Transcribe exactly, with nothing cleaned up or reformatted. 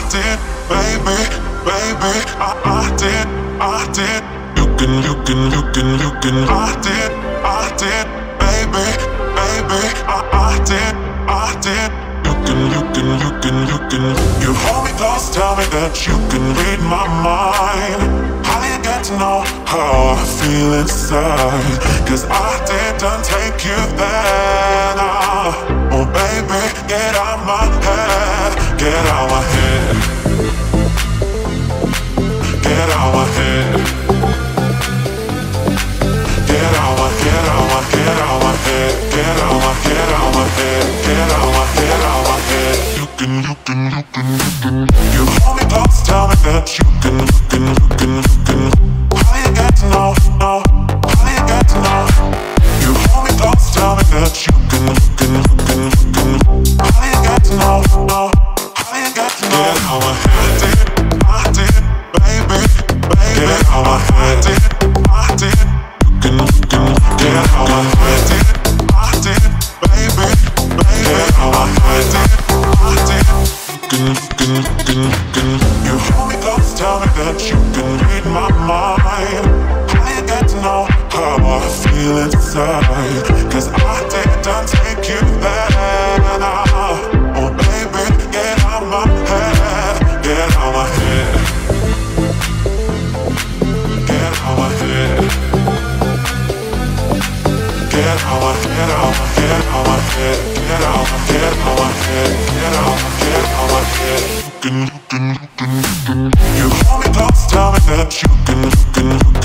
did, baby, baby, I, I did, I did. You can, you can, you can, you can. I did, I did, baby, baby, I, I did, I did. You can, you can, you can, you can. You hold me close, tell me that you can read my mind. How do you get to know how I feel inside? Cause I didn't take you there, nah. Oh baby, get out my head, get out my head, get out my head, get out my, get out my, get out my head, get out my, get out my head, get out my, get out my head. You can, you can, you can, you can. You hold me close, tell me that you can, you can, you can, you can. How do you get to know, know? How do you get to know? You hold me close, tell me that you can, you can, you can, you can. How do you get to know, know? How do you get to know? Get out my head, I did, I did, baby, baby. Get out my head, I did, you can, you can. Get out my head, I did, baby, baby. Get out my head, I did, you can, you can, you can, you can. You hold me close, tell me that you can read my mind. How do you get to know how I feel inside? Cause I didn't take you there, nah. Oh baby, get out my head, get out my head, get out my head, get out my, get out my, get out my head, get out my, get out my head, get out my, get out my head. You can, you can, you can, you can. You hold me close, tell me that you can, you can, you can.